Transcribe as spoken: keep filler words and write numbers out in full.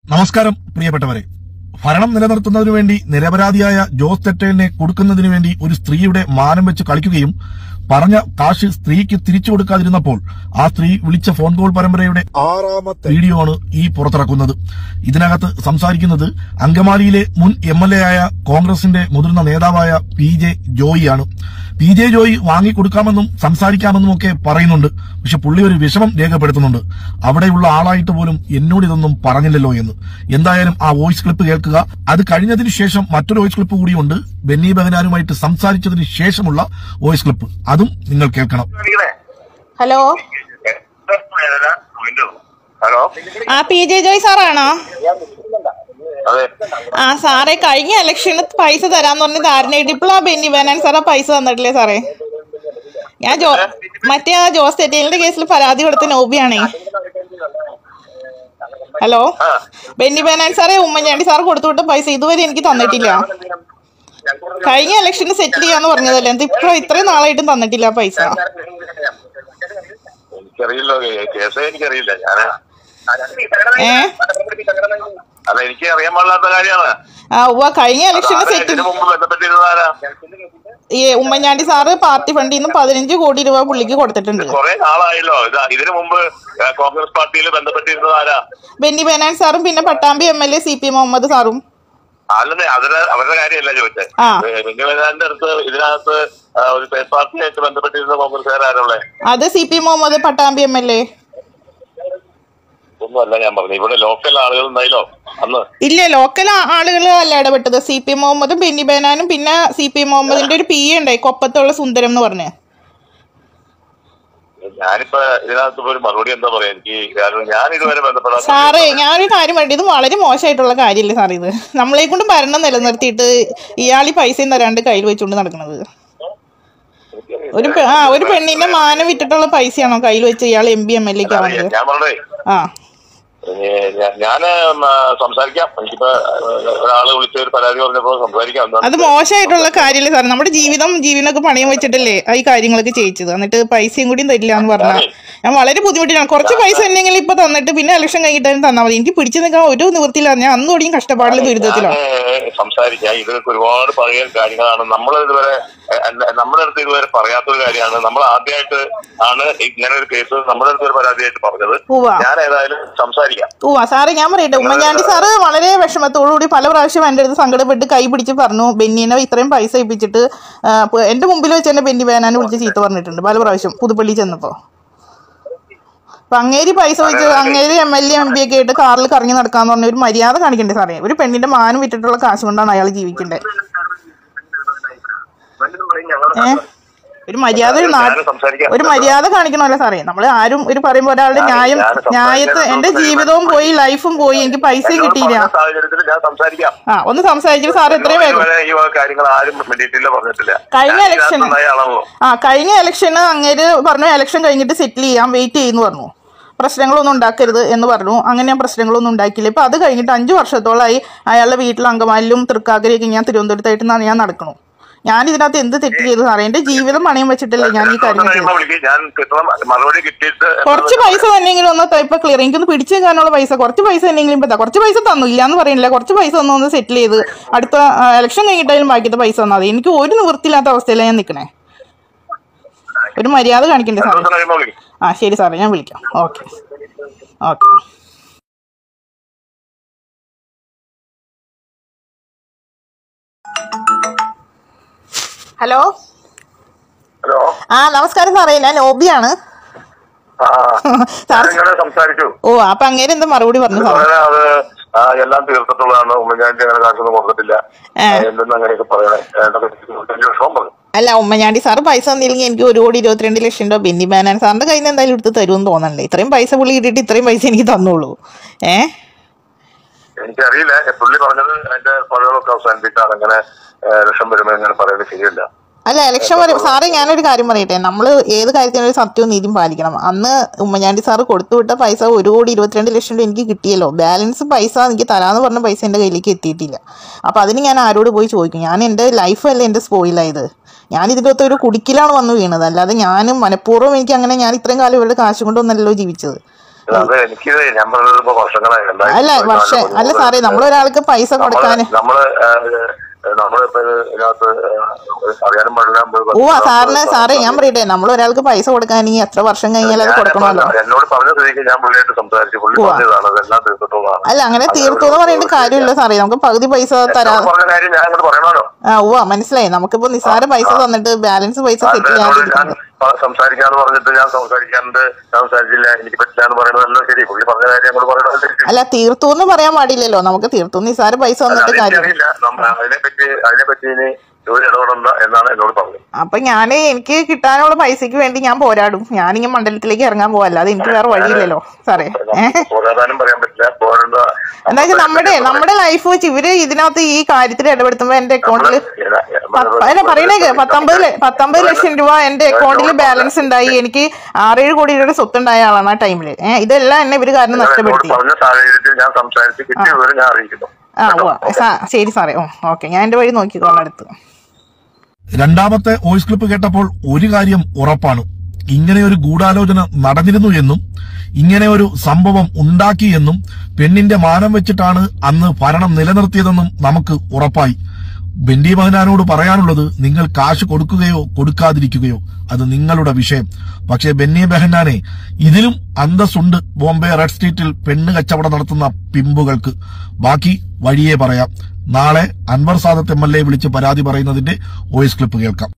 നമസ്കാരം പ്രിയപ്പെട്ടവരെ. ഭരണം നിലനിർത്തുന്നതിനു വേണ്ടി നിരപരാധിയായ ജോസ് തെറ്റേലിനെ കൊടുക്കുന്നതിനു വേണ്ടി ഒരു സ്ത്രീയുടെ മാനം വെച്ച് കളിക്കുകയും പറഞ്ഞ കാശ് സ്ത്രീക്ക് തിരിച്ചു കൊടുക്കാതിരുന്നപ്പോൾ ആ സ്ത്രീ വിളിച്ച ഫോൺ കോൾ പരമ്പരയുടെ ആറാമത്തെ വീഡിയോ ആണ് ഈ പുറത്തിറക്കുന്നത്. ഇതിനകത്ത് സംസാരിക്കുന്നത് അങ്കമാലിയിലെ മുൻ എം എൽ എ ആയ കോൺഗ്രസിന്റെ മുതിർന്ന നേതാവായ പി ജെ ജോയിയാണ്. പി ജെ ജോയി വാങ്ങിക്കൊടുക്കാമെന്നും സംസാരിക്കാമെന്നും ഒക്കെ പറയുന്നുണ്ട്. പക്ഷെ പുള്ളി ഒരു വിഷമം രേഖപ്പെടുത്തുന്നുണ്ട്. അവിടെയുള്ള ആളായിട്ട് പോലും എന്നോട് ഇതൊന്നും പറഞ്ഞില്ലല്ലോ എന്ന്. എന്തായാലും ആ വോയിസ് ക്ലിപ്പ് കേൾക്കുക. അത് കഴിഞ്ഞതിന് ശേഷം മറ്റൊരു വോയിസ് ക്ലിപ്പ് കൂടിയുണ്ട്, ബെന്നി ബെഹനാനുമായിട്ട് സംസാരിച്ചതിന് ശേഷമുള്ള വോയിസ് ക്ലിപ്പ്. അതും നിങ്ങൾ കേൾക്കണം. ഹലോ ഹലോ ആ പി ജെ ജോയ് സാറാണോ? ആ സാറേ, കഴിഞ്ഞ ഇലക്ഷന് പൈസ തരാന്ന് പറഞ്ഞ് ധാരണയായിട്ട് ഇപ്പോഴും ആ ബെന്നി ബെഹനാൻ സാറാ പൈസ തന്നിട്ടില്ലേ സാറേ? ഞാൻ ജോ മറ്റേ ആ ജോസ് തെറ്റേലിന്റെ കേസിൽ പരാതി കൊടുത്ത നോബിയാണേ. ഹലോ, ബെന്നി ബെഹനാൻ സാറേ ഉമ്മൻചാണ്ടി സാർ കൊടുത്തുവിട്ട പൈസ ഇതുവരെ എനിക്ക് തന്നിട്ടില്ല. കഴിഞ്ഞ ഇലക്ഷന് സെറ്റിൽ ചെയ്യാന്ന് പറഞ്ഞതല്ലേ, എന്ത് ഇപ്പൊ ഇത്രയും നാളായിട്ടും തന്നിട്ടില്ല പൈസ. എനിക്കറിയില്ലോ, കേസ് എനിക്കറിയില്ല. ഞാൻ ഏ അല്ല, എനിക്ക് അറിയാൻ പാടില്ലാത്ത കാര്യമാണ്. ആ ഉവ്വ, കഴിഞ്ഞ ഇലക്ഷന് സെറ്റിൽ ഈ ഉമ്മൻചാണ്ടി സാറ് പാർട്ടി ഫണ്ടിൽ നിന്ന് പതിനഞ്ച് കോടി രൂപ പുള്ളിക്ക് കൊടുത്തിട്ടുണ്ട്. കുറെ നാളായല്ലോ. ഇതിനു മുമ്പ് കോൺഗ്രസ് പാർട്ടിയിൽ ബന്ധപ്പെട്ടിരുന്നത് ആരാ? ബെന്നി ബെഹനാൻ സാറും പിന്നെ Pattambi M L A C P Muhammad സാറും. അല്ലെന്നേ, അവരുടെ അവരുടെ കാര്യമല്ല ചോദിച്ചത്. ബെന്നി ബെഹനാന്റെ അടുത്ത് ഇതിനകത്ത് ഒരു പാർട്ടിയായിട്ട് ബന്ധപ്പെട്ടിരുന്ന കോൺഗ്രസ്സുകാരുള്ളേ? അത് C P Muhammad Pattambi M L A. ഒന്നുമല്ല ഞാൻ പറഞ്ഞു, ഇവിടെ ലോക്കൽ ആളുകൾ ഉണ്ടായില്ലോ അന്ന്. ഇല്ല, ലോക്കൽ ആളുകൾ അല്ല ഇടപെട്ടത്. സി പി മുഹമ്മദും ബെന്നി ബെഹനാനും പിന്നെ സി പി മുഹമ്മദിന്റെ ഒരു പി എ ഉണ്ടായി, കൊപ്പത്തുള്ള സുന്ദരം എന്ന് പറഞ്ഞ്. ഞാനിപ്പോ ഇതിനകത്ത് ഒരു മറുപടി എന്താ പറയാ, എനിക്ക് ഞാൻ ഇതുവരെ ബന്ധപ്പെടാൻ. സാറേ, ഞാനൊരു കാര്യം വേണ്ടി, ഇത് വളരെ മോശമായിട്ടുള്ള കാര്യമല്ലേ സാർ? ഇത് നമ്മളെ കൊണ്ട് ഭരണം നിലനിർത്തിയിട്ട് ഇയാൾ ഈ പൈസയും തരാണ്ട് കയ്യിൽ വെച്ചുകൊണ്ട് നടക്കുന്നത്. ഒരു ആ ഒരു പെണ്ണിന്റെ മാനം വിറ്റിട്ടുള്ള പൈസയാണോ കയ്യിൽ വെച്ച് ഇയാൾ എം പി എം എൽ എക്ക് ആവുന്നത്? ആ ഞാന് സംസാരിക്കാം. എനിക്കിപ്പോ ഒരാള് വിളിച്ച ഒരു പരാതി പറഞ്ഞപ്പോ സംസാരിക്കാം. അത് മോശമായിട്ടുള്ള കാര്യമല്ലേ സാർ? നമ്മുടെ ജീവിതം ജീവനൊക്കെ പണയം വെച്ചിട്ടല്ലേ ഈ കാര്യങ്ങളൊക്കെ ചെയ്യിച്ചത്. എന്നിട്ട് പൈസയും കൂടി തരില്ല എന്ന് പറഞ്ഞാൽ ഞാൻ വളരെ ബുദ്ധിമുട്ടിലാണ്. കുറച്ച് പൈസ ഉണ്ടെങ്കിൽ ഇപ്പൊ തന്നിട്ട് പിന്നെ ഇലക്ഷൻ കഴിഞ്ഞിട്ടാലും തന്നാൽ മതി. എനിക്ക് പിടിച്ചു നിൽക്കാൻ ഒരു നിവൃത്തിയില്ല. ഞാൻ അന്നുകൂടിയും കഷ്ടപ്പാടിലും ദുരിതത്തിലാണ്. സംസാരിക്കാം. ഇതൊക്കെ ഒരുപാട് പഴയ കാര്യങ്ങളാണ്. നമ്മൾ ഇതുവരെ നമ്മുടെ അടുത്ത് ഇതുവരെ പറയാത്തൊരു കാര്യമാണ്. നമ്മൾ ആദ്യമായിട്ട് ആണ് ഇങ്ങനെ ഒരു കേസ് നമ്മുടെ അടുത്ത് ഒരു പരാതിയായിട്ട് പറഞ്ഞത്. ഞാൻ ഏതായാലും സംസാരിക്കാം. ഓ സാറേ, ഞാൻ പറയട്ടെ, ഉമ്മൻചാണ്ടി സാറ് വളരെ വിഷമത്തോടുകൂടി പല പ്രാവശ്യം എൻ്റെ അടുത്ത് സങ്കടപ്പെട്ട് കൈ പിടിച്ച് പറഞ്ഞു, ബെന്നിനെ ഇത്രയും പൈസ ഏൽപ്പിച്ചിട്ട് എന്റെ മുമ്പിൽ വെച്ച് തന്നെ ബെന്നി ബെഹനാനെ വിളിച്ച് ചീത്ത പറഞ്ഞിട്ടുണ്ട് പല പ്രാവശ്യം പുതുപ്പള്ളി ചെന്നപ്പോ. അപ്പൊ അങ്ങേരി പൈസ വെച്ച് അങ്ങേരി M L A M P ഒക്കെ ആയിട്ട് കാറിൽ കറങ്ങി നടക്കാന്ന് പറഞ്ഞ ഒരു മര്യാദ കാണിക്കണ്ടേ സാറേ? ഒരു പെണ്ണിന്റെ മാനം വിറ്റിട്ടുള്ള കാശ് കൊണ്ടാണ് അയാൾ ജീവിക്കണ്ടേ? ഏഹ് ഒരു മര്യാദ ഒരു മര്യാദ കാണിക്കണമല്ലോ സാറേ? നമ്മള് ആരും ഒരു പറയുമ്പോ ഒരാളുടെ ന്യായം ന്യായത്ത് എന്റെ ജീവിതവും പോയി, ലൈഫും പോയി, എനിക്ക് പൈസയും കിട്ടിയില്ല. ആ ഒന്ന് സംസാരിച്ചിട്ട് സാർ എത്രയും വേഗം. കഴിഞ്ഞ ഇലക്ഷൻ ആ കഴിഞ്ഞ ഇലക്ഷന് അങ്ങേര് പറഞ്ഞു ഇലക്ഷൻ കഴിഞ്ഞിട്ട് സെറ്റിൽ ചെയ്യാം, വെയിറ്റ് ചെയ്യുന്നു പറഞ്ഞു, പ്രശ്നങ്ങളൊന്നും ഉണ്ടാക്കരുത് എന്ന് പറഞ്ഞു. അങ്ങനെ ഞാൻ പ്രശ്നങ്ങളൊന്നും ഉണ്ടാക്കിയില്ല. ഇപ്പൊ അത് കഴിഞ്ഞിട്ട് അഞ്ചു വർഷത്തോളമായി അയാളുടെ വീട്ടിൽ അങ്കമാലിലും തൃക്കാക്കരയൊക്കെ ഞാൻ തിരുവനന്തപുരത്തായിട്ട് ഞാൻ നടക്കണു. ഞാൻ ഇതിനകത്ത് എന്ത് തെറ്റ് ചെയ്തു സാറേ? എന്റെ ജീവിതം പണയം വെച്ചിട്ടല്ലേ ഞാൻ ഈ കാര്യം. കുറച്ച് പൈസ തന്നെങ്കിലും ഒന്ന് ഇപ്പൊ ക്ലിയർ, എനിക്കൊന്ന് പിടിച്ചു വെക്കാനുള്ള പൈസ, കുറച്ച് പൈസ തന്നെങ്കിലും ഇപ്പൊ കുറച്ച് പൈസ തന്നു, ഇല്ലാന്ന് പറയുന്നില്ല. കുറച്ച് പൈസ ഒന്ന് ഒന്ന് സെറ്റിൽ ചെയ്ത് അടുത്ത ഇലക്ഷൻ കഴിഞ്ഞിട്ടായാലും ബാക്കിയത്തെ പൈസ തന്നാൽ മതി. എനിക്ക് ഒരു നിവൃത്തിയില്ലാത്ത അവസ്ഥയിലാണ് ഞാൻ നിൽക്കണേ. ഒരു മര്യാദ കാണിക്കണ്ടേ സാറേ? ആ ശരി സാറേ, ഞാൻ വിളിക്കാം. Okay okay. ഹലോ ഹലോ ആ നമസ്കാരം സാറേ, ഞാൻ ഓബിയാണ്. ഓ അപ്പൊ അങ്ങേര് എന്താ മറുപടി പറഞ്ഞു സാറേ? എല്ലാം തീർത്തിട്ടുള്ളതാണ്, ഉമ്മൻചാണ്ടി അങ്ങനെ കാശൊന്നും കൊടുത്തിട്ടില്ല എന്തെന്ന് അങ്ങനെയൊക്കെ പറയണേ. അല്ല, ഉമ്മൻചാണ്ടി സാറ് പൈസ തന്നില്ലെങ്കിൽ എനിക്ക് ഒരു കോടി ഇരുപത്തിരണ്ട് ലക്ഷം രൂപ ബെന്നി ബെഹനാൻ സാറിന്റെ കയ്യിൽ നിന്ന് എന്തായാലും എടുത്ത് തരുമെന്ന് തോന്നണ്ടേ? ഇത്രയും പൈസ പുള്ളി കിട്ടിയിട്ട് ഇത്രയും പൈസ എനിക്ക് തന്നോളൂ. ഏഹ് എനിക്കറിയില്ല, പുള്ളി പറഞ്ഞത് അതിന്റെ പഴകളൊക്കെ അവസാനിപ്പിച്ചാണ് അങ്ങനെ ലക്ഷം വരുമ്പോ അങ്ങനെ പറയുന്നത് ശരിയല്ല. അല്ല, ഇലക്ഷൻ വരും സാറേ. ഞാനൊരു കാര്യം പറയട്ടെ, നമ്മൾ ഏത് കാര്യത്തിനും ഒരു സത്യവും നീതിയും പാലിക്കണം. അന്ന് ഉമ്മൻചാണ്ടി സാറ് കൊടുത്തുവിട്ട പൈസ ഒരു കോടി ഇരുപത്തിരണ്ട് ലക്ഷം രൂപ എനിക്ക് കിട്ടിയല്ലോ. ബാലൻസ് പൈസ എനിക്ക് തരാമെന്ന് പറഞ്ഞ പൈസ എൻ്റെ കയ്യിലേക്ക് എത്തിയിട്ടില്ല. അപ്പം അതിന് ഞാൻ ആരോട് പോയി ചോദിക്കും? ഞാൻ എൻ്റെ ലൈഫല്ലേ എൻ്റെ സ്പോയിലായത്. ഞാൻ ഇതിനകത്ത് ഒരു കുടിക്കിലാണ് വന്ന് വീണത്, അല്ലാതെ ഞാനും മനഃപൂർവ്വം എനിക്ക് അങ്ങനെ ഞാൻ ഇത്രയും കാലം ഇവരുടെ കാശ് കൊണ്ടൊന്നല്ലോ ജീവിച്ചത്. അത് എനിക്ക് ഞാൻ പറഞ്ഞത് വർഷങ്ങളായി. അല്ല വർഷം അല്ല സാറേ, നമ്മളൊരാൾക്ക് പൈസ കൊടുക്കാന് നമ്മള് നമ്മളിപ്പോ ഇതിനകത്ത് അറിയാനും പാടില്ല. ഓ സാറിന് സാറേ ഞാൻ പറയട്ടെ, നമ്മൾ ഒരാൾക്ക് പൈസ കൊടുക്കാനെങ്കിൽ എത്ര വർഷം കഴിഞ്ഞാൽ അത് കൊടുക്കണമല്ലോ. എന്നോട് പറഞ്ഞ സ്ഥിതിക്ക് ഞാൻ പുള്ളിയായിട്ട് സംസാരിച്ചു. പുള്ളി പറഞ്ഞതാണ് അതെല്ലാം തീർത്തിട്ടുള്ളതാണ്. അല്ല അങ്ങനെ തീർത്തു എന്ന് പറയേണ്ട കാര്യമില്ല സാറേ, നമുക്ക് പകുതി പൈസ തരാം. പറഞ്ഞ കാര്യം ഞാൻ അങ്ങോട്ട് പറയണല്ലോ. ആ ഓ മനസ്സിലായി. നമുക്കിപ്പോ നിസ്സാര പൈസ തന്നിട്ട് ബാലൻസ് പൈസ സെറ്റ് ചെയ്യാൻ സംസാരിക്കാന്ന് പറഞ്ഞിട്ട് ഞാൻ സംസാരിക്കാണ്ട് സംസാരിച്ചില്ല, എനിക്ക് പറ്റില്ല എന്ന് പറയുന്നതല്ലോ ശരി. പുള്ളി പറഞ്ഞ കാര്യം അങ്ങോട്ട് പറയണത് അല്ല തീർത്തു എന്ന് പറയാൻ പാടില്ലല്ലോ. നമുക്ക് തീർത്തു നിസ്സാര പൈസ വന്നിട്ട് കാര്യം അതിനെപ്പറ്റി അതിനെപ്പറ്റി ഇനി ഇടപെടണ്ട എന്നാണ് എന്നോട് പറഞ്ഞത്. അപ്പൊ ഞാന് എനിക്ക് കിട്ടാനുള്ള പൈസക്ക് വേണ്ടി ഞാൻ പോരാടും. ഞാനിങ്ങനെ മണ്ഡലത്തിലേക്ക് ഇറങ്ങാൻ പോവല്ല, അത് എനിക്ക് വേറെ വഴിയില്ലല്ലോ സാറേ. പോരാടാനും പറയാൻ പറ്റില്ല, പോരണ്ട. എന്താ വെച്ചാൽ നമ്മുടെ നമ്മുടെ ലൈഫ് വെച്ച് ഇവര് ഇതിനകത്ത് ഈ കാര്യത്തിൽ ഇടപെടുത്തുമ്പോ എന്റെ അക്കൗണ്ടിൽ അല്ല പറയണേക്ക് പത്തൊമ്പത് പത്തൊമ്പത് ലക്ഷം രൂപ എന്റെ അക്കൗണ്ടിൽ ബാലൻസ് ഉണ്ടായി. എനിക്ക് ആറേഴ് കോടി രൂപയുടെ സ്വത്തുണ്ടായ ആളാണ് ആ ടൈമില്. ഏഹ് ഇതെല്ലാം എന്നെ ഇവര് കാരണം നഷ്ടപ്പെടുത്തി. ആ ഓ ശരി സാറേ. ഓ ഓക്കെ, ഞാൻ എന്റെ വഴി നോക്കിക്കോളാം അടുത്ത്. രണ്ടാമത്തെ വോയിസ് ക്ലിപ്പ് കേട്ടപ്പോൾ ഒരു കാര്യം ഉറപ്പാണ്, ഇങ്ങനെ ഒരു ഗൂഢാലോചന നടന്നിരുന്നു എന്നും ഇങ്ങനെ ഒരു സംഭവം ഉണ്ടാക്കി എന്നും പെണ്ണിന്റെ മാനം വെച്ചിട്ടാണ് അന്ന് ഭരണം നിലനിർത്തിയതെന്നും നമുക്ക് ഉറപ്പായി. ബെന്നി ബെഹനാനോട് പറയാനുള്ളത്, നിങ്ങൾ കാശ് കൊടുക്കുകയോ കൊടുക്കാതിരിക്കുകയോ അത് നിങ്ങളുടെ വിഷയം. പക്ഷേ ബെന്നി ബെഹനാനെ ഇതിലും അന്തസ്സുണ്ട് ബോംബെ റെഡ് സ്ട്രീറ്റിൽ പെണ്ണ് കച്ചവടം നടത്തുന്ന പിമ്പുകൾക്ക്. ബാക്കി വഴിയേ പറയാം. നാളെ Anwar Sadath M L A വിളിച്ച് പരാതി പറയുന്നതിന്റെ വോയിസ് ക്ലിപ്പ് കേൾക്കാം.